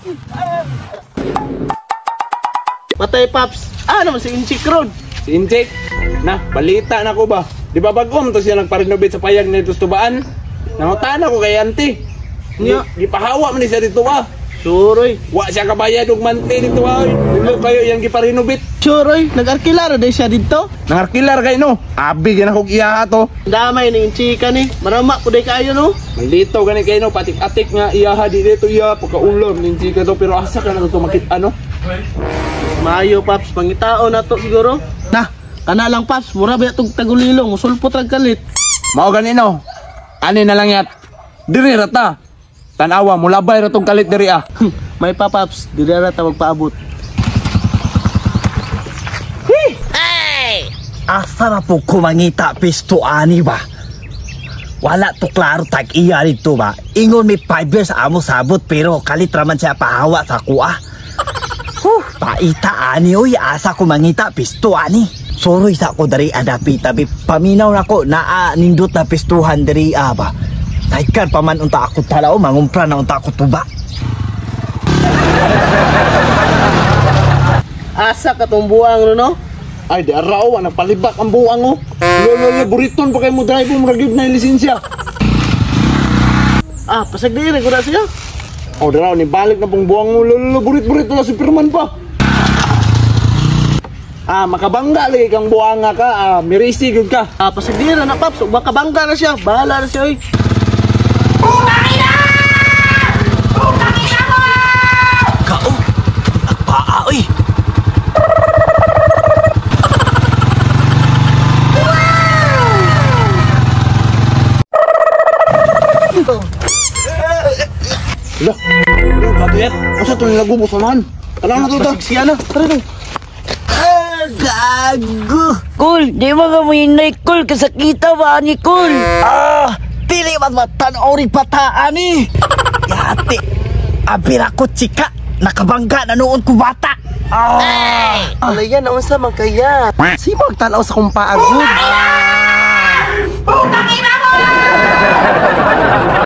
Patay, Paps. Ano si Inchik Ron? Si Inchik? Na, balita na ko ba? Di ba bagom to siya nagpa-renovate sa payag na ito tubaan? Nangutan ako kay auntie. Gipahawa man siya dito ba? Suroy. Wa siya kabayad og manti dito ba? Dilo kayo yang gipa-renovate. Suroy, nag-arkilar day siya dito. Nangarkilar kay no. Abi gina kog iya to. Damay ni Inchika ni. Marama po day kayo no. Malito gani kay no patik-atik nga iyaha di dito iya pagkaulom ni Inchika to pero asa ka na to makita no? Mayo, Paps, pangitao na to siguro. Nah, kana lang, Paps, mura ba itong tagulilong, musulpot rag kalit. Mao ganino. Ani na lang yat. Diri rata. Tanawa mulabay ra tong kalit diri ah. May pa, Paps, dili ra ta magpaabot. Hey! Asa na po kumangita pisto ani ba? Wala to klaro tag iya dito ba? Ingon may 5 years amo sabot pero kalit raman siya pahawa sa kuha. Paita ani oy asa ko mangita pisto ani. Soroy sa ko dari adapi tabi paminaw nako naa nindot na pistuhan dari ba. Naikan paman unta ako talao mangumpra na unta ako tuba. Asa ka tong buang no? Ay di araw ang palibak ang buang mo. Lolo buriton pa kay mo drive mo gyud na lisensya. Pasag diri ko na siya. O daraw ni balik na pong buang mo lolo burit-burit na si Pirman pa. Makabangga lagi kang buanga ka, mirisi gud ka. Pasag diri na, Paps, ug makabangga na siya. Bahala na siya oy. Putangina! Putangina mo! Kao, nagpaa oy. Lah, katuyat, asa to nilagubos naman? Ano na to ta? Siya na, tara na. Gago! Kul, di mo ka minay, Kul. Kasakita ba ni Kul? Dili matatan ori pataan ni. Yate, abira ko chika. Nakabangga na noon ko bata. Alay yan, naman sa magkaya. Si magtanaw sa kong paagod. Putang ina mo!